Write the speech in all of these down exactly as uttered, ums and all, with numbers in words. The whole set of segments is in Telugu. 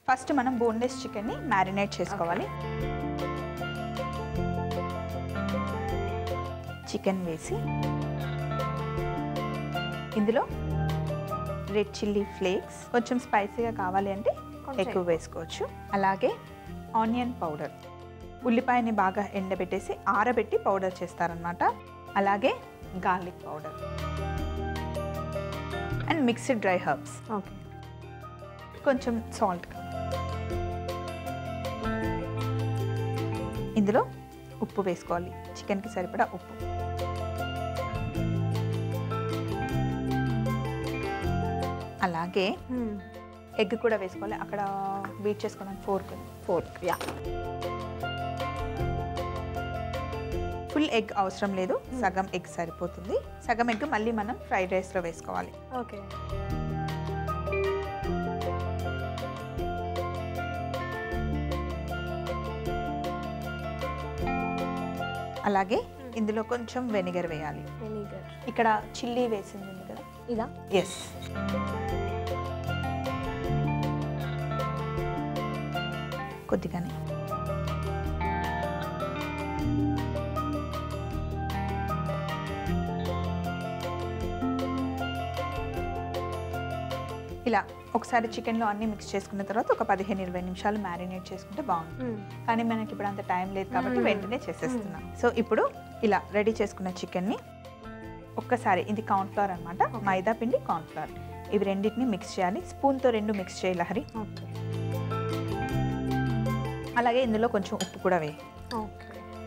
ఫస్ట్ మనం బోన్లెస్ చికెన్ని మ్యారినేట్ చేసుకోవాలి. చికెన్ వేసి ఇందులో రెడ్ చిల్లీ ఫ్లేక్స్, కొంచెం స్పైసీగా కావాలి అంటే ఎక్కువ వేసుకోవచ్చు. అలాగే ఆనియన్ పౌడర్, ఉల్లిపాయని బాగా ఎండబెట్టేసి ఆరబెట్టి పౌడర్ చేస్తారనమాట. అలాగే garlic powder and mixed dry herbs. Okay, కొంచెం సాల్ట్. ఇందులో ఉప్పు వేసుకోవాలి, చికెన్కి సరిపడా ఉప్పు. అలాగే ఎగ్ కూడా వేసుకోవాలి. అక్కడ బీట్ చేసుకోవడానికి fork fork yeah. Full egg అవసరం లేదు, సగం ఎగ్ సరిపోతుంది. సగం ఎగ్ మళ్ళీ మనం ఫ్రైడ్ రైస్లో వేసుకోవాలి. ఓకే, అలాగే ఇందులో కొంచెం వెనిగర్ వేయాలి. వెనిగర్ ఇక్కడ చిల్లీ వేసింది ఉంది కదా, ఇదా? ఎస్. కొద్దిగానే. ఇలా ఒకసారి చికెన్లో అన్ని మిక్స్ చేసుకున్న తర్వాత ఒక పదిహేను ఇరవై నిమిషాలు మ్యారినేట్ చేసుకుంటే బాగుంటుంది. కానీ మనకి ఇప్పుడు అంత టైం లేదు కాబట్టి వెంటనే చేసేస్తున్నాం. సో ఇప్పుడు ఇలా రెడీ చేసుకున్న చికెన్ని ఒక్కసారి, ఇది కార్న్ఫ్లవర్ అనమాట, మైదా పిండి కార్న్ఫ్లవర్, ఇవి రెండింటిని మిక్స్ చేయాలి. స్పూన్తో రెండు మిక్స్ చేయాలి హరి. అలాగే ఇందులో కొంచెం ఉప్పు కూడా వేయి. ఓకే,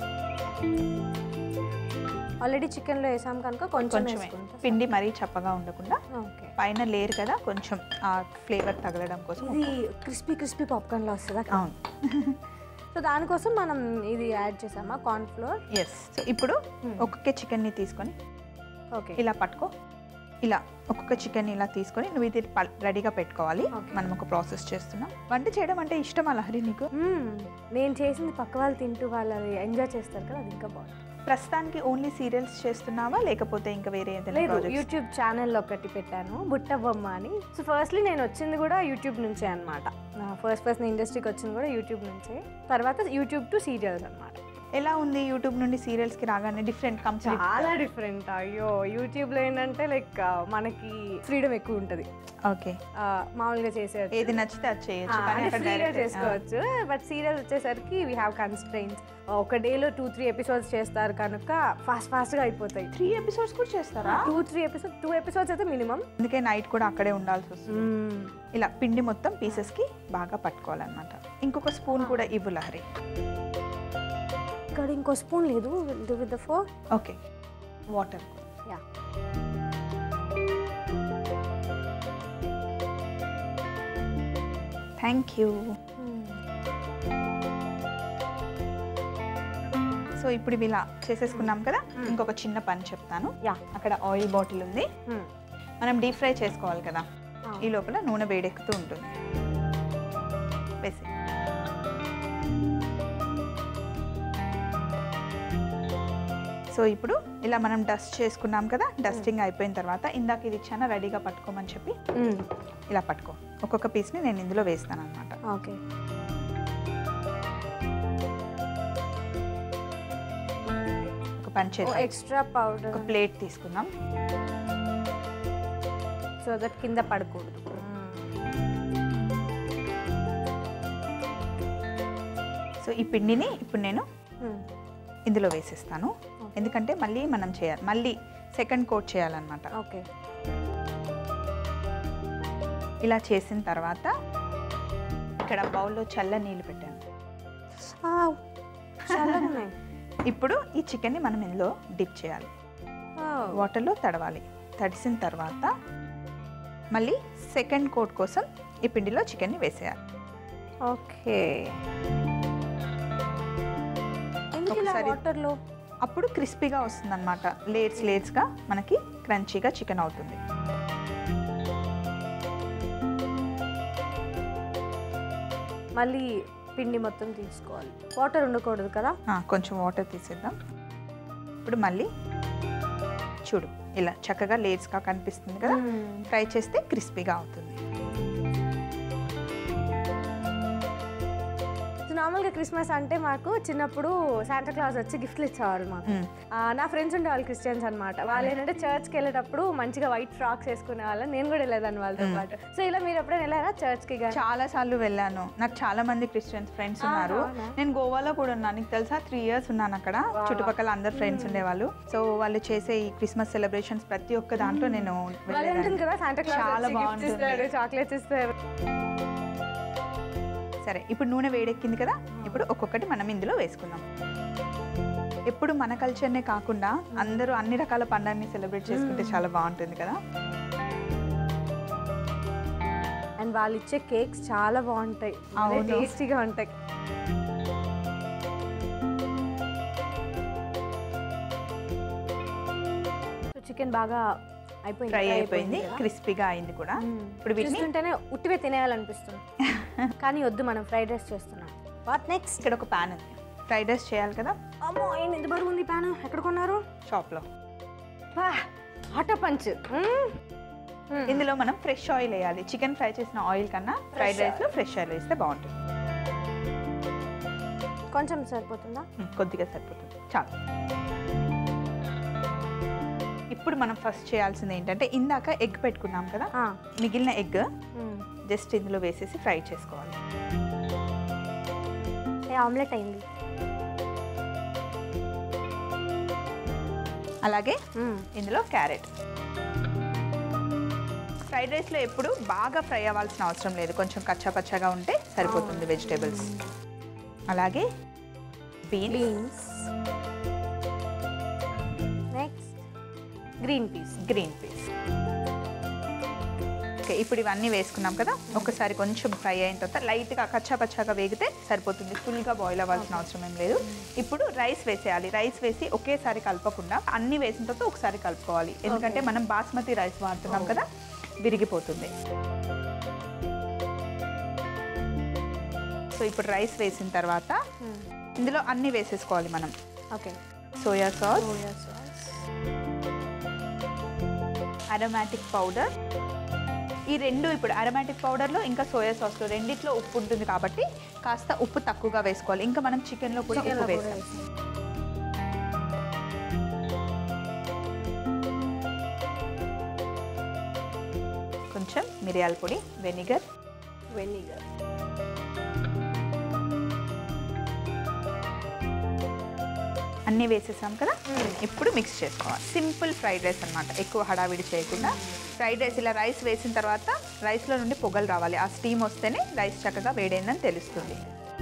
ఆల్రెడీ చికెన్లో వేసాం కనుక కొంచెం పిండి మరీ చప్పగా ఉండకుండా, ఓకే, పైన లేయర్ కదా కొంచెం ఆ ఫ్లేవర్ తగలడం కోసం. ఇది క్రిస్పీ క్రిస్పీ పాప్కార్న్లో వస్తుందా? అవును. సో దానికోసం మనం ఇది యాడ్ చేసామా కార్న్ఫ్లోర్? ఎస్. సో ఇప్పుడు ఒక్కొక్క చికెన్ని తీసుకొని ఓకే ఇలా పట్టుకో. ఇలా ఒక్కొక్క చికెన్ ఇలా తీసుకొని నువ్వు ఇది రెడీగా పెట్టుకోవాలి. మనం ఒక ప్రాసెస్ చేస్తున్నాం. వంట చేయడం అంటే ఇష్టమా లహరి నీకు? నేను చేసింది పక్క వాళ్ళు తింటూ వాళ్ళు ఎంజాయ్ చేస్తారు కదా, అది ఇంకా బాగుంటుంది. ప్రస్తుతానికి ఓన్లీ సీరియల్స్ చేస్తున్నావా లేకపోతే ఇంకా వేరే ఏదైనా? లేదు, యూట్యూబ్ ఛానల్ ఒకటి పెట్టాను, బుట్ట బొమ్మ అని. సో ఫస్ట్లీ నేను వచ్చింది కూడా యూట్యూబ్ నుంచే అనమాట. ఫస్ట్ ఫస్ట్ నేను ఇండస్ట్రీకి వచ్చింది కూడా యూట్యూబ్ నుంచే. తర్వాత యూట్యూబ్ టు సీరియల్స్ అనమాట. ఎలా ఉంది యూట్యూబ్ నుండి సీరియల్స్కి రాగానే? డిఫరెంట్, కంప్లీట్ చాలా డిఫరెంట్. అయ్యో, యూట్యూబ్లో ఏంటంటే లైక్ మనకి ఫ్రీడమ్ ఎక్కువ ఉంటుంది. ఓకే, మామూలుగా చేసే ఏది నచ్చితే అది చేయొచ్చు, ఫ్రీగా చేసుకోవచ్చు. బట్ సీరియల్ వచ్చేసరికి వీ హ్యావ్ కన్స్ట్రెయిన్స్. ఒక డేలో టూ త్రీ ఎపిసోడ్స్ చేస్తారు కనుక ఫాస్ట్ ఫాస్ట్గా అయిపోతాయి. త్రీ ఎపిసోడ్స్ కూడా చేస్తారా? Two three episode two episodes అయితే మినిమం. అందుకే నైట్ కూడా అక్కడే ఉండాల్సి వస్తుంది. ఇలా పిండి మొత్తం పీసెస్కి బాగా పట్టుకోవాలన్నమాట. ఇంకొక స్పూన్ కూడా ఇవ్వు లహరి. ఇక్కడ ఇంకో స్పూన్ లేదు, with the fork. Okay, water. Yeah, thank you. So ఇప్పుడు ఇవి ఇలా చేసేసుకున్నాం కదా. ఇంకొక చిన్న పని చెప్తాను. యా, అక్కడ ఆయిల్ బాటిల్ ఉంది, మనం డీప్ ఫ్రై చేసుకోవాలి కదా. ఈ లోపల నూనె వేడెక్కుతూ ఉంటుంది. వేసి సో ఇప్పుడు ఇలా మనం డస్ట్ చేసుకున్నాం కదా. డస్టింగ్ అయిపోయిన తర్వాత ఇందాక ఇది ఇచ్చాను రెడీగా పట్టుకోమని చెప్పి, ఇలా పట్టుకో. ఒక్కొక్క పీస్ని నేను ఇందులో వేస్తాను అనమాట. ఓకే, ఒక పని చేద్దాం. ఎక్స్ట్రా పౌడర్ ఒక ప్లేట్ తీసుకుందాం. సో దట్ కింద పడకూడదు. సో ఈ పిండిని ఇప్పుడు నేను ఇందులో వేసేస్తాను, ఎందుకంటే మళ్ళీ మనం చేయాలి, మళ్ళీ సెకండ్ కోట్ చేయాలన్నమాట. ఓకే, ఇలా చేసిన తర్వాత ఇక్కడ బౌల్లో చల్ల నీళ్ళు పెట్టాను. ఇప్పుడు ఈ చికెన్ని మనం ఇందులో డిప్ చేయాలి, వాటర్లో తడవాలి. తడిసిన తర్వాత మళ్ళీ సెకండ్ కోట్ కోసం ఈ పిండిలో చికెన్ని వేసేయాలి. ఓకే, వాటర్లో అప్పుడు క్రిస్పీగా వస్తుంది అనమాట. లేయర్స్ లేయర్స్గా మనకి క్రంచీగా చికెన్ అవుతుంది. మళ్ళీ పిండి మొత్తం తీసుకోవాలి, వాటర్ ఉండకూడదు కదా. కొంచెం వాటర్ తీసేద్దాం. ఇప్పుడు మళ్ళీ చూడు, ఇలా చక్కగా లేయర్స్గా కనిపిస్తుంది కదా. ఫ్రై చేస్తే క్రిస్పీగా అవుతుంది. నార్మల్గా క్రిస్మస్ అంటే మాకు చిన్నప్పుడు శాంటా క్లాస్ వచ్చి గిఫ్ట్లు ఇచ్చేవాళ్ళు మాకు. నా ఫ్రెండ్స్ ఉండే వాళ్ళు క్రిస్టియన్స్ అనమాట. వాళ్ళు ఏంటంటే చర్చ్కి వెళ్ళేటప్పుడు మంచిగా వైట్ ఫ్రాక్స్ వేసుకునే వాళ్ళని, నేను కూడా వెళ్ళేదాన్ని వాళ్ళతో పాటు. సో ఇలా మీరు ఎప్పుడైనా వెళ్ళారా చర్చ్కి? చాలా సార్లు వెళ్ళాను. నాకు చాలా మంది క్రిస్టియన్స్ ఫ్రెండ్స్ ఉన్నారు. నేను గోవాలో కూడా ఉన్నాను, నీకు తెలుసా? త్రీ ఇయర్స్ ఉన్నాను అక్కడ. చుట్టుపక్కల అందరు ఫ్రెండ్స్ ఉండేవాళ్ళు. సో వాళ్ళు చేసే ఈ క్రిస్మస్ సెలబ్రేషన్స్ ప్రతి ఒక్క దాంట్లో నేను చాలా బాగుంటుంది, చాక్లెట్స్ ఇస్తారు. సరే, ఇప్పుడు నూనె వేడెక్కింది కదా, ఇప్పుడు ఒక్కొక్కటి మనం ఇందులో వేసుకుందాం. ఎప్పుడు మన కల్చర్నే కాకుండా అందరూ అన్ని రకాల పండుగని సెలబ్రేట్ చేసుకుంటే చాలా బాగుంటుంది కదా. అండ్ వాళ్ళు ఇచ్చే కేక్స్ చాలా బాగుంటాయి, టేస్టీగా ఉంటాయి. చికెన్ బాగా అయిపోయింది, ఫ్రై అయిపోయింది, క్రిస్పీగా అయింది కూడా. ఇప్పుడు వీటిని ఉట్టివే తినేయాలనిపిస్తుంది కానీ వద్దు, మనం ఫ్రైడ్ రైస్ చేస్తున్నాం. What next? ఇక్కడ ఒక ప్యాన్ ఉంది, ఫ్రైడ్ రైస్ చేయాలి కదా. అమ్మో, ఏం ఎంత బరువు ఉంది ప్యాన్? ఎక్కడ కొన్నారు? షాప్లో. Hot punch. ఇందులో మనం ఫ్రెష్ ఆయిల్ వేయాలి. చికెన్ ఫ్రై చేసిన ఆయిల్ కన్నా ఫ్రైడ్ రైస్లో ఫ్రెష్ ఆయిల్ వేస్తే బాగుంటుంది. కొంచెం సరిపోతుందా? కొద్దిగా సరిపోతుంది, చాలు. ఇప్పుడు మనం ఫస్ట్ చేయాల్సింది ఏంటంటే, ఇందాక ఎగ్ పెట్టుకున్నాం కదా, మిగిలిన ఎగ్ జస్ట్ ఇందులో వేసేసి ఫ్రై చేసుకోవాలి. ఆమ్లెట్ అయింది. అలాగే ఇందులో క్యారెట్. ఫ్రైడ్ రైస్లో ఎప్పుడు బాగా ఫ్రై అవ్వాల్సిన అవసరం లేదు, కొంచెం కచ్చా పచ్చగా ఉంటే సరిపోతుంది వెజిటేబుల్స్. అలాగే beans, next green peas. Green peas okay, ఇప్పుడు ఇవన్నీ వేసుకున్నాం కదా. ఒకసారి కొంచెం ఫ్రై అయిన తర్వాత లైట్గా కచ్చా పచ్చాగా వేగితే సరిపోతుంది, ఫుల్గా బాయిల్ అవ్వాల్సిన అవసరం ఏం లేదు. ఇప్పుడు రైస్ వేసేయాలి. రైస్ వేసి ఒకేసారి కలపకుండా అన్నీ వేసిన తర్వాత ఒకసారి కలుపుకోవాలి, ఎందుకంటే మనం బాస్మతి రైస్ వాడుతున్నాం కదా, విరిగిపోతుంది. సో ఇప్పుడు రైస్ వేసిన తర్వాత ఇందులో అన్నీ వేసేసుకోవాలి మనం. Okay, soya sauce, aromatic powder. ఈ రెండు ఇప్పుడు అరోమాటిక్ పౌడర్లో ఇంకా సోయా సాస్లో రెండిట్లో ఉప్పు ఉంటుంది కాబట్టి కాస్త ఉప్పు తక్కువగా వేసుకోవాలి. ఇంకా మనం చికెన్లో కూడా ఉప్పు వేస్తాం. కొంచెం మిరియాల పొడి, వెనిగర్ వెనిగర్ అన్నీ వేసేసాం కదా. ఇప్పుడు మిక్స్ చేసుకోవాలి. సింపుల్ ఫ్రైడ్ రైస్ అనమాట, ఎక్కువ హడావిడి చేయకుండా. ఫ్రైడ్ రైస్ ఇలా రైస్ వేసిన తర్వాత రైస్లో నుండి పొగలు రావాలి, ఆ స్టీమ్ వస్తేనే రైస్ చక్కగా వేడైందని తెలుస్తుంది.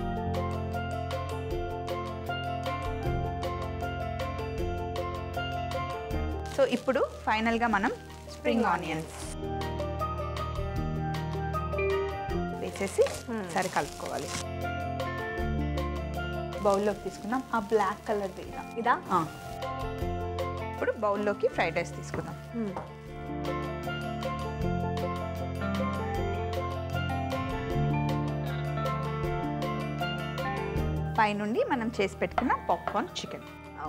సో ఇప్పుడు ఫైనల్గా మనం స్ప్రింగ్ ఆనియన్స్ వేసేసి సరి కలుపుకోవాలి. బౌల్లోకి తీసుకుందాం. ఆ బ్లాక్ కలర్ ఇదా ఇదా ఇప్పుడు బౌల్లోకి ఫ్రైడ్ రైస్ తీసుకుందాం. పైనుండి మనం చేసి పెట్టుకున్న పాప్కార్న్ చికెన్.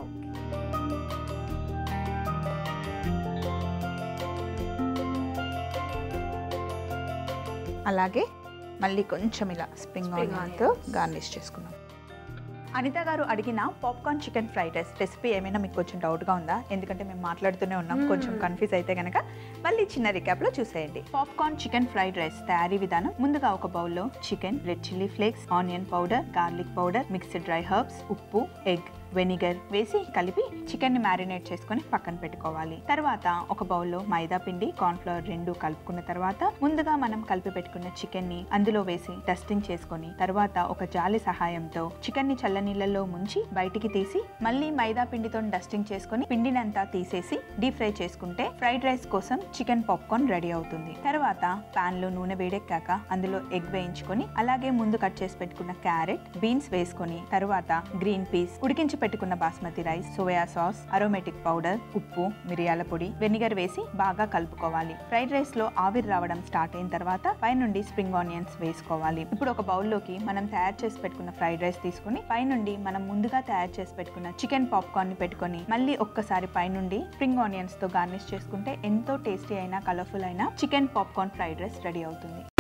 అలాగే మళ్ళీ కొంచెం ఇలా స్ప్రింగ్ ఆనియన్తో గార్నిష్ చేసుకున్నాం. అనిత గారు అడిగిన popcorn chicken fried rice recipe ఏమైనా మీకు కొంచెం డౌట్గా ఉందా? ఎందుకంటే మేము మాట్లాడుతూనే ఉన్నాం, కొంచెం కన్ఫ్యూజ్ అయితే కనుక మళ్ళీ చిన్న రికాప్లో చూసేయండి. పాప్కార్న్ చికెన్ ఫ్రైడ్ రైస్ తయారీ విధానం: ముందుగా ఒక బౌల్లో chicken, red chilli flakes, onion powder, garlic powder, mixed dry herbs, ఉప్పు, ఎగ్, వెనిగర్ వేసి కలిపి చికెన్ని మ్యారినేట్ చేసుకొని పక్కన పెట్టుకోవాలి. తర్వాత ఒక బౌల్లో మైదా పిండి, కార్న్ఫ్లవర్ రెండు కలుపుకున్న తర్వాత ముందుగా మనం కలిపి పెట్టుకున్న చికెన్ ని అందులో వేసి డస్టింగ్ చేసుకొని తర్వాత ఒక జాలి సహాయంతో చికెన్ ని చల్ల నీళ్ళల్లో ముంచి బయటికి తీసి మళ్ళీ మైదా పిండితో డస్టింగ్ చేసుకొని పిండినంతా తీసేసి డీప్ ఫ్రై చేసుకుంటే ఫ్రైడ్ రైస్ కోసం చికెన్ పాప్కార్న్ రెడీ అవుతుంది. తర్వాత పాన్ లో నూనె వేడెక్కాక అందులో ఎగ్ వేయించుకొని అలాగే ముందు కట్ చేసి పెట్టుకున్న క్యారెట్, బీన్స్ వేసుకొని తర్వాత గ్రీన్ పీస్, ఉడికించి పెట్టుకున్న basmati rice, soya sauce, aromatic powder, ఉప్పు, మిరియాల పొడి, వెనిగర్ వేసి బాగా కలుపుకోవాలి. ఫ్రైడ్ రైస్ లో ఆవిరి రావడం స్టార్ట్ అయిన తర్వాత పైనుండి స్ప్రింగ్ ఆనియన్స్ వేసుకోవాలి. ఇప్పుడు ఒక బౌల్లోకి మనం తయారు చేసి పెట్టుకున్న ఫ్రైడ్ రైస్ తీసుకుని పైనుండి మనం ముందుగా తయారు చేసి పెట్టుకున్న చికెన్ పాప్కార్న్ ని పెట్టుకొని మళ్ళీ ఒక్కసారి పైనుండి స్ప్రింగ్ ఆనియన్స్ తో గార్నిష్ చేసుకుంటే ఎంతో టేస్టీ అయినా కలర్ఫుల్ అయిన chicken popcorn fried rice ready అవుతుంది.